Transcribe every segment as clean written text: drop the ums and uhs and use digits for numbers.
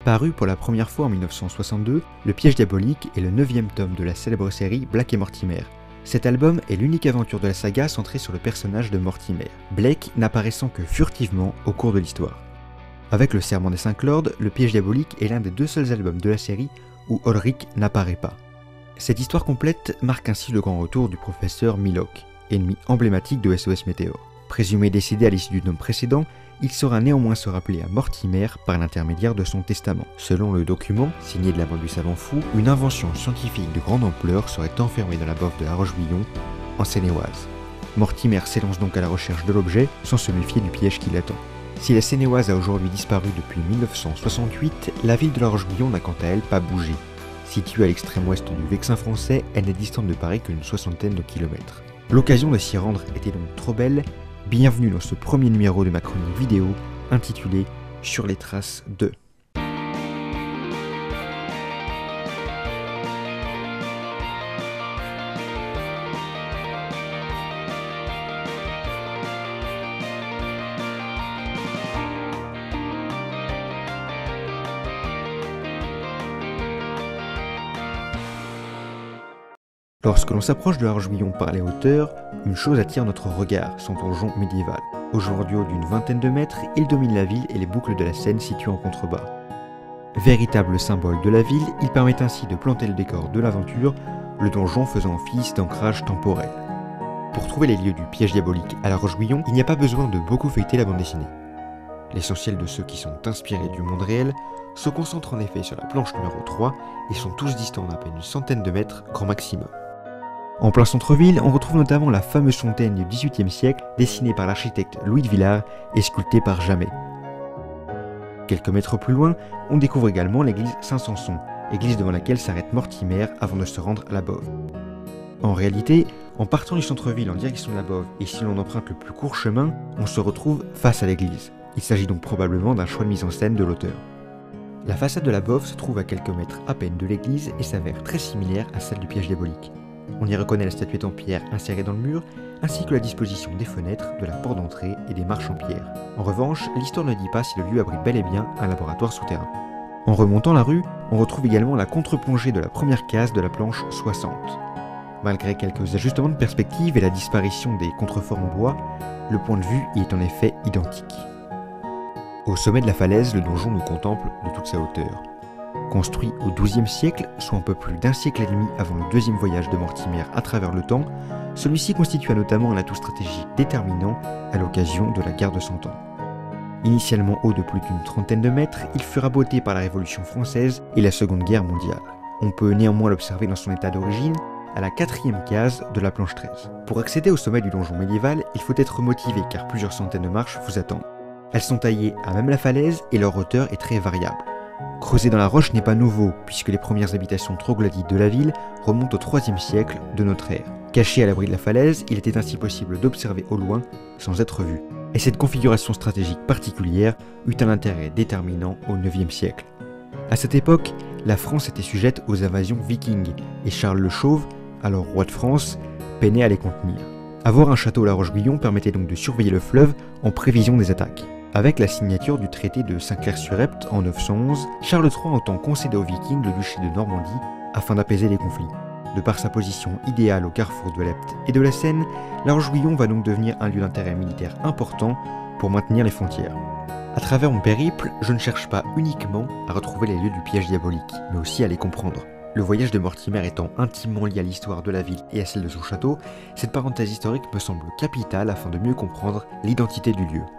Paru pour la première fois en 1962, Le Piège diabolique est le 9e tome de la célèbre série Black et Mortimer. Cet album est l'unique aventure de la saga centrée sur le personnage de Mortimer, Blake n'apparaissant que furtivement au cours de l'histoire. Avec le Serment des 5 Lords, Le Piège diabolique est l'un des 2 seuls albums de la série où Ulrich n'apparaît pas. Cette histoire complète marque ainsi le grand retour du professeur Milok, ennemi emblématique de SOS Météor. Présumé décédé à l'issue du tome précédent, il saura néanmoins se rappeler à Mortimer par l'intermédiaire de son testament. Selon le document, signé de la main du savant fou, une invention scientifique de grande ampleur serait enfermée dans la boffe de la Roche-Guyon, en Seine-et-Oise. Mortimer s'élance donc à la recherche de l'objet, sans se méfier du piège qui l'attend. Si la Seine-et-Oise a aujourd'hui disparu depuis 1968, la ville de la Roche-Guyon n'a quant à elle pas bougé. Située à l'extrême ouest du Vexin français, elle n'est distante de Paris qu'une 60aine de kilomètres. L'occasion de s'y rendre était donc trop belle. Bienvenue dans ce premier numéro de ma chronique vidéo intitulée « Sur les traces de ». Lorsque l'on s'approche de la Roche-Guyon par les hauteurs, une chose attire notre regard, son donjon médiéval. Aujourd'hui haut d'une vingtaine de mètres, il domine la ville et les boucles de la Seine situées en contrebas. Véritable symbole de la ville, il permet ainsi de planter le décor de l'aventure, le donjon faisant office d'ancrage temporel. Pour trouver les lieux du piège diabolique à la Roche-Guyon, il n'y a pas besoin de beaucoup feuilleter la bande dessinée. L'essentiel de ceux qui sont inspirés du monde réel se concentrent en effet sur la planche numéro 3 et sont tous distants d'à peine une centaine de mètres grand maximum. En plein centre-ville, on retrouve notamment la fameuse fontaine du XVIIIe siècle dessinée par l'architecte Louis de Villars et sculptée par Jamet. Quelques mètres plus loin, on découvre également l'église Saint-Samson, église devant laquelle s'arrête Mortimer avant de se rendre à la Bove. En réalité, en partant du centre-ville en direction de la Bove et si l'on emprunte le plus court chemin, on se retrouve face à l'église. Il s'agit donc probablement d'un choix de mise en scène de l'auteur. La façade de la Bove se trouve à quelques mètres à peine de l'église et s'avère très similaire à celle du piège diabolique. On y reconnaît la statuette en pierre insérée dans le mur, ainsi que la disposition des fenêtres, de la porte d'entrée et des marches en pierre. En revanche, l'histoire ne dit pas si le lieu abrite bel et bien un laboratoire souterrain. En remontant la rue, on retrouve également la contre-plongée de la première case de la planche 60. Malgré quelques ajustements de perspective et la disparition des contreforts en bois, le point de vue y est en effet identique. Au sommet de la falaise, le donjon nous contemple de toute sa hauteur. Construit au XIIe siècle, soit un peu plus d'un siècle et demi avant le deuxième voyage de Mortimer à travers le temps, celui-ci constitua notamment un atout stratégique déterminant à l'occasion de la guerre de Cent Ans. Initialement haut de plus d'une trentaine de mètres, il fut raboté par la Révolution française et la Seconde Guerre mondiale. On peut néanmoins l'observer dans son état d'origine, à la 4e case de la planche 13. Pour accéder au sommet du donjon médiéval, il faut être motivé car plusieurs centaines de marches vous attendent. Elles sont taillées à même la falaise et leur hauteur est très variable. Creuser dans la roche n'est pas nouveau, puisque les premières habitations troglodytes de la ville remontent au IIIe siècle de notre ère. Caché à l'abri de la falaise, il était ainsi possible d'observer au loin sans être vu. Et cette configuration stratégique particulière eut un intérêt déterminant au IXe siècle. À cette époque, la France était sujette aux invasions vikings, et Charles le Chauve, alors roi de France, peinait à les contenir. Avoir un château à la Roche-Guyon permettait donc de surveiller le fleuve en prévision des attaques. Avec la signature du traité de Saint-Clair-sur-Epte en 911, Charles III entend concéder aux Vikings le duché de Normandie afin d'apaiser les conflits. De par sa position idéale au carrefour de l'Epte et de la Seine, la Roche-Guyon va donc devenir un lieu d'intérêt militaire important pour maintenir les frontières. À travers mon périple, je ne cherche pas uniquement à retrouver les lieux du piège diabolique, mais aussi à les comprendre. Le voyage de Mortimer étant intimement lié à l'histoire de la ville et à celle de son château, cette parenthèse historique me semble capitale afin de mieux comprendre l'identité du lieu.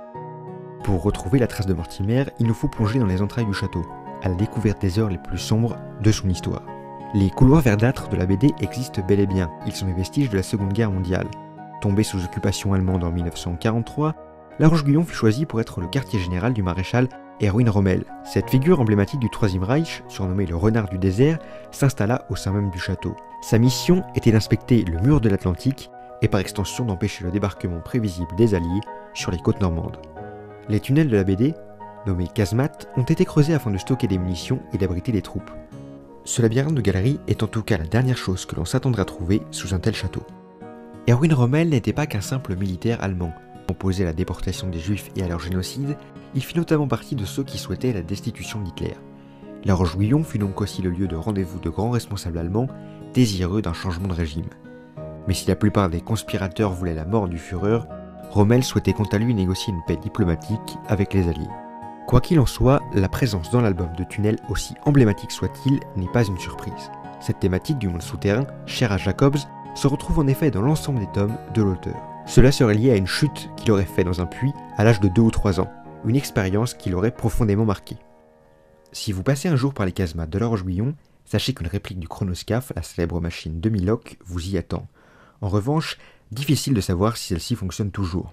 Pour retrouver la trace de Mortimer, il nous faut plonger dans les entrailles du château, à la découverte des heures les plus sombres de son histoire. Les couloirs verdâtres de la BD existent bel et bien, ils sont les vestiges de la Seconde Guerre mondiale. Tombée sous occupation allemande en 1943, la Roche-Guyon fut choisie pour être le quartier général du maréchal Erwin Rommel. Cette figure emblématique du Troisième Reich, surnommée le renard du désert, s'installa au sein même du château. Sa mission était d'inspecter le mur de l'Atlantique et par extension d'empêcher le débarquement prévisible des Alliés sur les côtes normandes. Les tunnels de la BD, nommés casemates, ont été creusés afin de stocker des munitions et d'abriter des troupes. Ce labyrinthe de galeries est en tout cas la dernière chose que l'on s'attendrait à trouver sous un tel château. Erwin Rommel n'était pas qu'un simple militaire allemand. Opposé à la déportation des Juifs et à leur génocide, il fit notamment partie de ceux qui souhaitaient la destitution d'Hitler. La Roche-Guyon fut donc aussi le lieu de rendez-vous de grands responsables allemands désireux d'un changement de régime. Mais si la plupart des conspirateurs voulaient la mort du Führer, Rommel souhaitait quant à lui négocier une paix diplomatique avec les Alliés. Quoi qu'il en soit, la présence dans l'album de Tunnel, aussi emblématique soit-il, n'est pas une surprise. Cette thématique du monde souterrain, chère à Jacobs, se retrouve en effet dans l'ensemble des tomes de l'auteur. Cela serait lié à une chute qu'il aurait faite dans un puits à l'âge de 2 ou 3 ans, une expérience qui l'aurait profondément marqué. Si vous passez un jour par les casemates de la Roche-Guyon, sachez qu'une réplique du chronoscaphe, la célèbre machine de Milok, vous y attend. En revanche, difficile de savoir si celle-ci fonctionne toujours.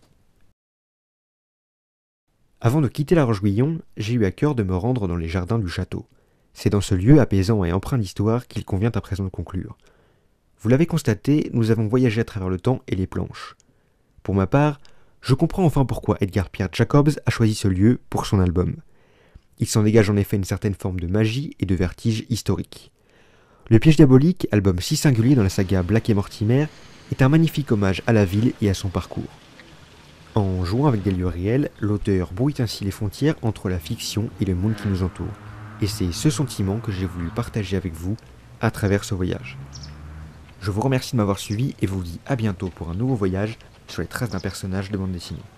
Avant de quitter la Roche-Guyon, j'ai eu à cœur de me rendre dans les jardins du château. C'est dans ce lieu apaisant et empreint d'histoire qu'il convient à présent de conclure. Vous l'avez constaté, nous avons voyagé à travers le temps et les planches. Pour ma part, je comprends enfin pourquoi Edgar Pierre Jacobs a choisi ce lieu pour son album. Il s'en dégage en effet une certaine forme de magie et de vertige historique. Le Piège diabolique, album si singulier dans la saga Black et Mortimer, est un magnifique hommage à la ville et à son parcours. En jouant avec des lieux réels, l'auteur brouille ainsi les frontières entre la fiction et le monde qui nous entoure. Et c'est ce sentiment que j'ai voulu partager avec vous à travers ce voyage. Je vous remercie de m'avoir suivi et vous dis à bientôt pour un nouveau voyage sur les traces d'un personnage de bande dessinée.